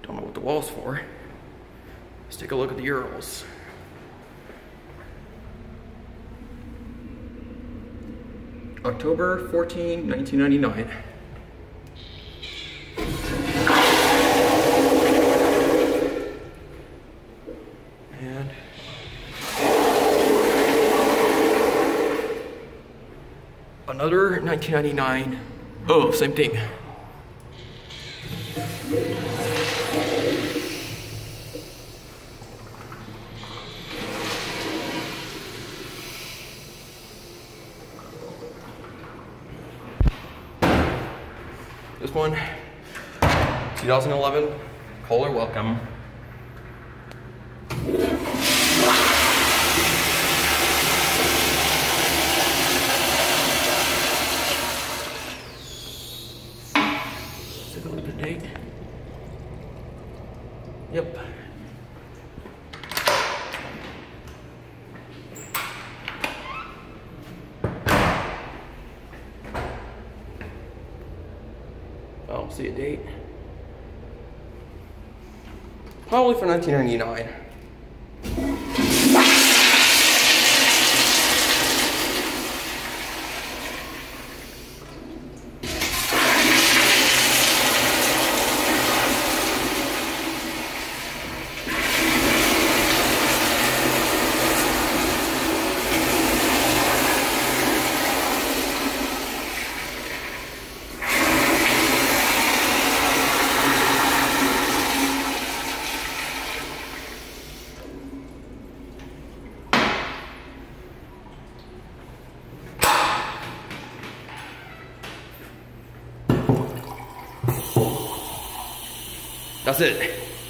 Don't know what the wall's for. Let's take a look at the Urinals. October 14, 1999. And another 1999. Oh, same thing. This one, 2011, Kohler Wellcomme. Let's take a look at the date. Yep. I don't see a date. Probably for 1999. That's it.